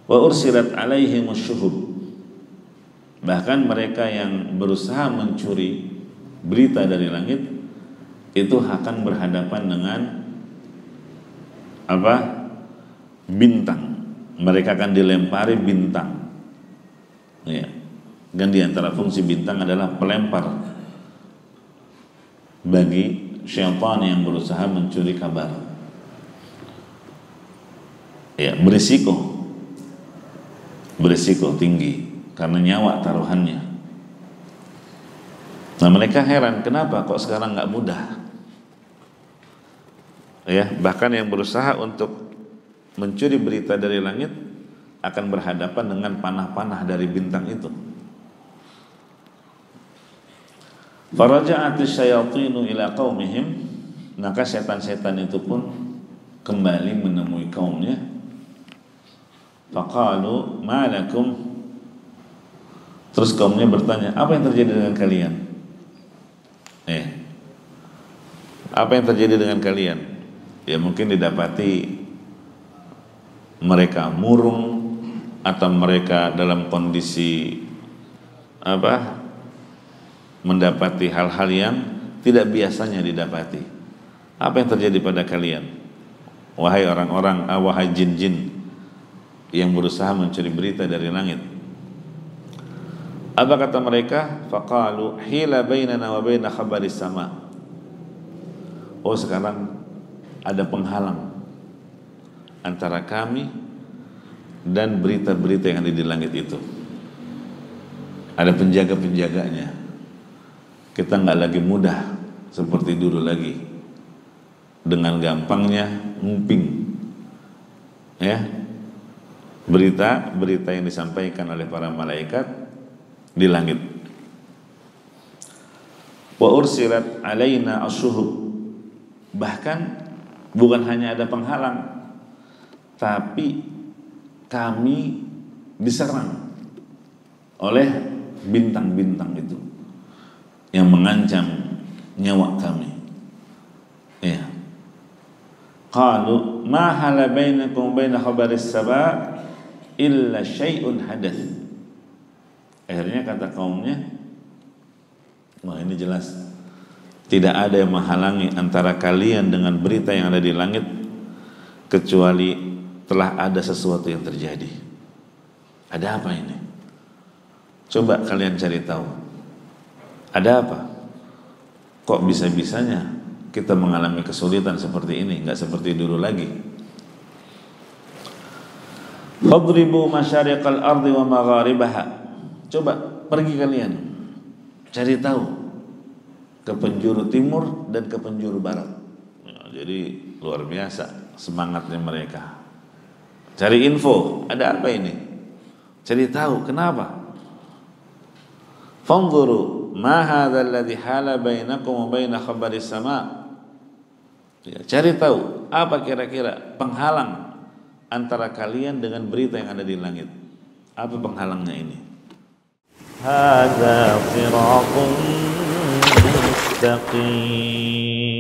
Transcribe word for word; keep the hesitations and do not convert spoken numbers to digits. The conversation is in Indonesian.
Wa ursilat alaihimus syuhub. Bahkan mereka yang berusaha mencuri berita dari langit itu akan berhadapan dengan apa? Bintang. Mereka akan dilempari bintang. Ya. Dan di antara fungsi bintang adalah pelempar bagi syaitan yang berusaha mencuri kabar. Ya, berisiko. Berisiko tinggi karena nyawa taruhannya. Nah, mereka heran kenapa kok sekarang nggak mudah. Ya, bahkan yang berusaha untuk mencuri berita dari langit akan berhadapan dengan panah-panah dari bintang itu. Faraja'atis syayatinu ila qaumihim, maka setan-setan itu pun kembali menemui kaumnya. Faqalu ma lakum, terus kaumnya bertanya, apa yang terjadi dengan kalian? Eh, apa yang terjadi dengan kalian? Ya mungkin didapati mereka murung atau mereka dalam kondisi apa? Mendapati hal-hal yang tidak biasanya didapati. Apa yang terjadi pada kalian? Wahai orang-orang, ah, wahai jin-jin yang berusaha mencuri berita dari langit. Apa kata mereka? Faqalu hila bainana wa baina khabaris sama. Oh, sekarang ada penghalang antara kami dan berita-berita yang ada di langit itu. Ada penjaga-penjaganya. Kita nggak lagi mudah seperti dulu lagi. Dengan gampangnya nguping, ya, berita-berita yang disampaikan oleh para malaikat di langit. Wa ursilat alaina asyuhub. Bahkan bukan hanya ada penghalang, tapi kami diserang oleh bintang-bintang itu yang mengancam nyawa kami. Ya. Qalu ma hala bainakum baina khabaris saba illa syai'un hadath. Akhirnya kata kaumnya, wah ini jelas tidak ada yang menghalangi antara kalian dengan berita yang ada di langit kecuali telah ada sesuatu yang terjadi. Ada apa ini? Coba kalian cari tahu. Ada apa? Kok bisa-bisanya kita mengalami kesulitan seperti ini, nggak seperti dulu lagi. Fadribu masyariqal ardi wa magharibaha. Coba pergi kalian cari tahu ke penjuru timur dan ke penjuru barat. Ya, jadi luar biasa semangatnya mereka. Cari info, ada apa ini? Cari tahu kenapa? Fanzuru ma hadzal ladzi hala bainakum wa baina khabaris sama. Ya, cari tahu apa kira-kira penghalang antara kalian dengan berita yang ada di langit. Apa penghalangnya ini? Hadza siratun mustaqim.